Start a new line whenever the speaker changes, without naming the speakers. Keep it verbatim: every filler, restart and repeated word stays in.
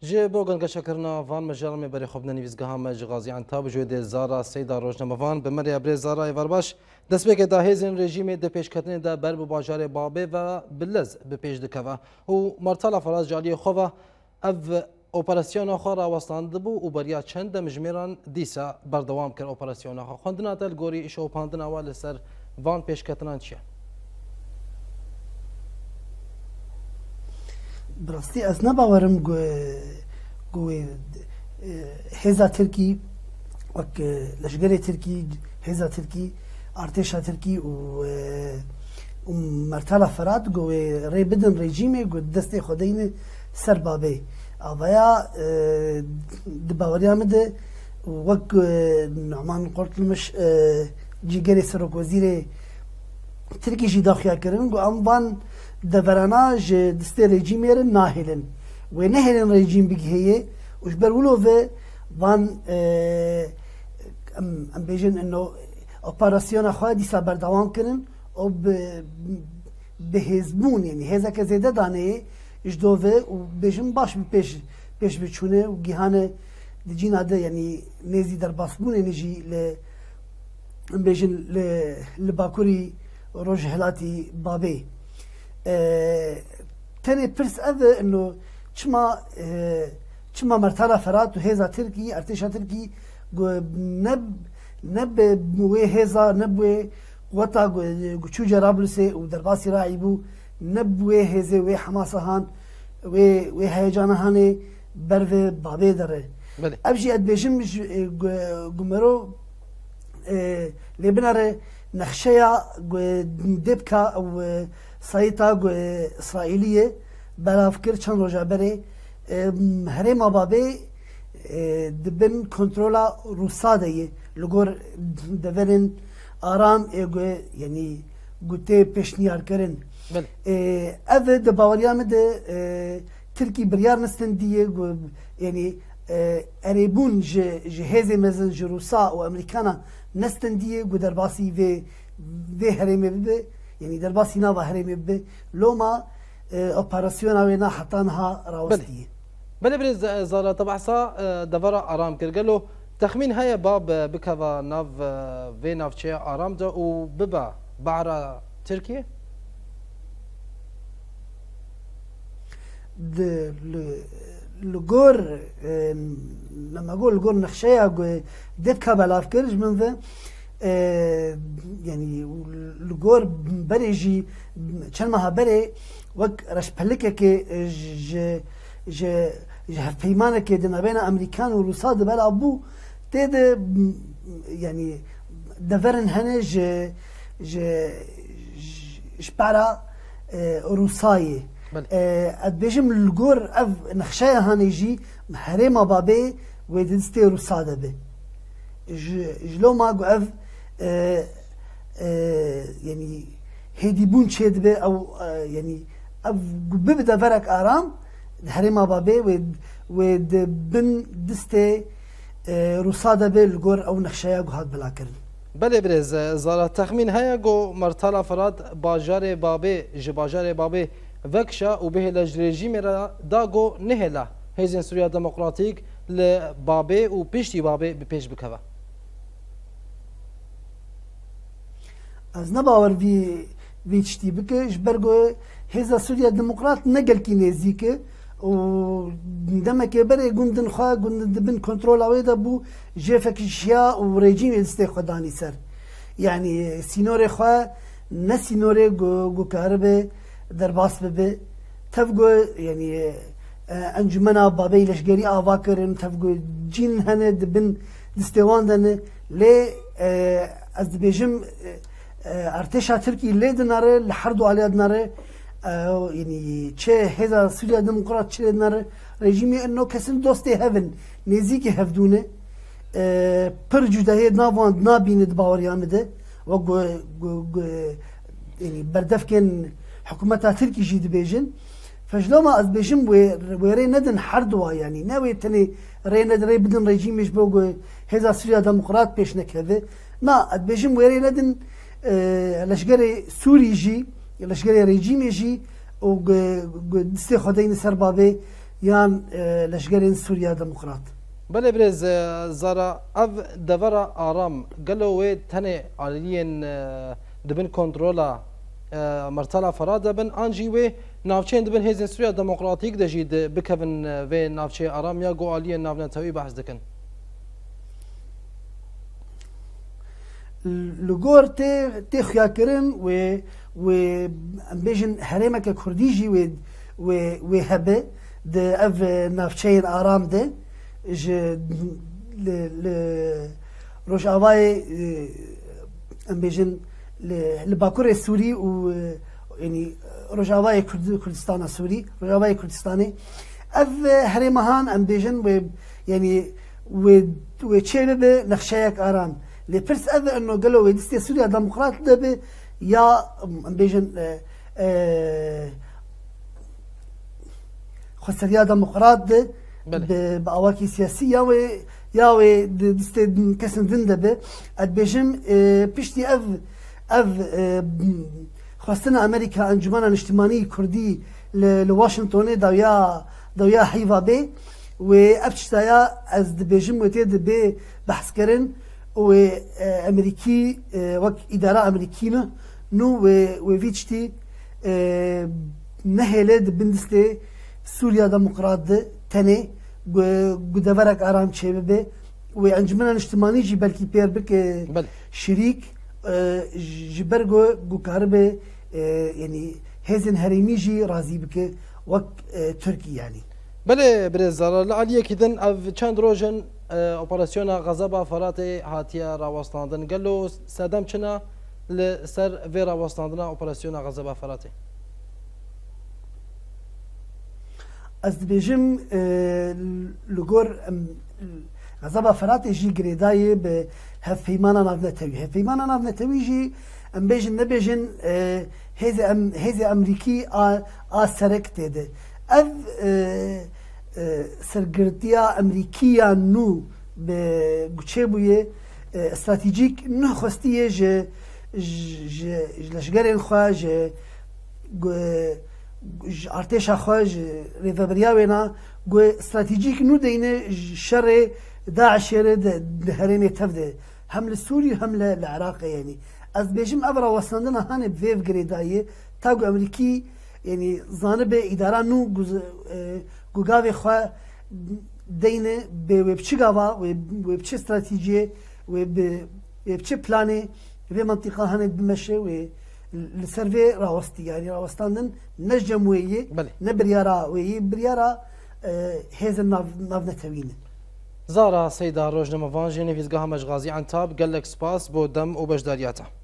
جه بوگن گشکرنا وان مجال می بری خوب ننویسگاه مج غازی انتاب جوید زارا سیدا روزنامه وان به مری ابر زارا ایوارباش دست به که دهیزن رژیم د پیش کتن د بر به بازار بابه و بلز به پیش دکوا و مرتلا فراز جالی خوبه او اپراسیون خورا وستاند بو و بریا چند مجمران دیسا بردوام کر اپراسیون خو خوندنا دل گوری شو پاندنا وال سر وان پیش کتنان چیه
براستی از نباورم گو گو هزا ترکی وک لشگری ترکی هزا ترکی ارتشا ترکی و و مرتلا فراد گو ری بدن رژیمی گو دست خودین سر بابه اویا دباوریا مده وک نعمان قرطلمش جیگری سرک وزیر ترکی جی داخیا کردن گو ام وان دفرانا ج دست رژیمی را ناهلن و نهلن رژیم بگهیه وش برولو و وان ام ام بیجن انه اپراسیون خواهی دیسا بردوام کردن و به هزبون یعنی هزا که زیده دانه اش دوه و بیجن باش پیش پیش بچونه و گیهانه دیجین عده یعنی نزی در باسبون نجی ل ام بیجن ل لباکوری روج هلاتی بابی تاني برس أذى إنه شما شما مرتلا فرات وهذا تركي ارتشا تركي نب نب موي هذا نبوي وطا شو جرابلسه ودرباسي راعيبو نبوي هذا وي حماسة هان وي وي هيجانا هاني برفي بابي دره أبشي أدبيشم جمرو لبناره نخشيا دبكا أو سایتا اسرائیلیه برای فکر چند روزه بره هرم آبابه دبن کنترل روسا دیه لگور دورن آرام ایگو یعنی گوته پیشنیار کردن. اول دباوریام ده ترکی بریار نستن دیه یعنی اربون جهاز مزن جروسا و امریکانا نستن دیه گودر باسی و و هرمه به يعني درباسي نابا هرمي به لوما اپراسيون اوينا حتانها راوستيه
بله برز زالا تبعسا دورا آرام كرگلو تخمين هيا باب بكوا ناف في نافچه آرام دا و ببا بعرا تركيا
د لغور لما اقول لغور نخشيه دبكا بلاف كرج من ذا يعني لغور بريجي چند ماه بري وك رش پلكه كي ج ج ج پیمانه كي دنا بين امريكان وروسا دبل ابو تد يعني دفرن هنا ج ج شبارا روساي اد بيجم لغور اف نخشايه هانيجي حريمه بابي ودستي روسا دبه جلو ما اف آه آه يعني هدي بون شيد به او آه يعني اب ببدا فرق ارام هريما بابي ود ود بن دستي آه روساده بالجور او نخشايا هاد بلاكر
بله برز زالا تخمين هيا جو مرتلا فراد باجار بابي ج باجار بابي وكشا وبه لجريجيم داغو نهلا هيزن سوريا ديمقراطيك لبابي وبيشتي بابي ببيش بكوا
از نباور وی ویچتی بکه جبرگو هزا سوریا دموکرات نگل کی نزیکه و دمه که بره گندن خواه گندن دبن کنترل آویده بو جفکشیا و رژیم دسته خودانی سر یعنی سینور خواه نه سینور گو گو کاربه در باس ببه تفگو یعنی انجمنا بابی لشگری آوا کرن تفگو جین هنه دبن دستوان دنه لی از بیجم ارتشا تركي اللي دناره لحردو عليه دناره يعني چه هذا سوريا ديمقراط چه دناره رژيمي انه كسن دوستي هفن نزيكي هفدونه پر جداهي ناوان نابيند باوريان ده و يعني بردف كان حكومتها تركي جيد بيجن فجلوما از بيجن ويري ندن حردوا يعني ناوي تاني ري ندن ري بدن رژيميش بوغو هذا سوريا ديمقراط بيش نكهذه نا از بيجن ويري ندن لشگری سوری جی لشگری رژیمی جی و دسته خداین سر بابه یان لەشگەرێن سووریا دموکرات.
بله برز زارا اف دورا آرام گلو و تنه عالیین دبن کنترولا مرتلا فراد بن آنجی و نافچین دبن هزین سوریه دموکراتیک دجید بکن و نافچه آرام یا گو عالیین نافنتوی بحث دکن.
لگور تی تی خیا کرن و و بیشن حرمه که کردیجی و و و هبه ده اف نافچین آرام ده ج ل ل روجاوای ام بیژن ل باکور سوری و یعنی روجاوای کردستان سوری روجاوای کردستانی اف هرمهان ام بیژن و یعنی و و چه به نقشه آرام لپرس اف انه قالوا دست سوريا ديمقراط ده یا ام بیژن خسريا ديمقراط ده بأواكي سياسية و يا و دست كسن دنده به ادبيجم بيشتي اف اف خواستنا امريكا انجمن اجتماعي كردي لواشنطن داويا داويا حيفا بي و ابشتايا از دبيجم وتيد بي بحث كرن و امريكي وك اداره امريكيه نو و فيتشتي نهلد بندستي سوريا ديمقراط تنه قدورك آرام شيء به وأنجمنا الاجتماعي جي بلكي بير بك شريك جبرجو جوكاربه يعني هزن هرمي جي راضي بك وك تركي يعني.
بله برزارة لعليه كذن أف چند روزن أوبراسيون غزابة فراتي هاتيا راوستاندن قالوا سادم چنا لسر في راوستاندنا أوبراسيون غزابة فراتي.
از دبیجم لگور غضب فرات جی گریدای به هفیمانا نافنتوی هفیمانا نافنتوی جی ام بیجن نبیجن هز ام هز امریکی آ سرک تده اف سرگرتیا امریکیا نو به گوچه بویه استراتژیک نه خواستیه ج ج لشگرین خواه ج ارتشا خواج ریفبریا وینا گو استراتژیک نو دینه شر داعش ده هرمه تفده هم لسوري هم للعراق يعني از بيجم ابرا وصلنا هاني بفيف غريدايه تاغو امريكي يعني زانب اداره نو گوگاوي خو دینه به بچگاوا و بچ استراتيجيه و بچ بلاني في منطقه هاني بمشي و السيرفي راوستي يعني راوستاندن نجم ويه نبريارا ويه بريارا هذا الناف نتوين
زارا سيدة روجنا مفانجي نفيز قهمش غازي عن تاب قال لك سباس بودم وبجدارياته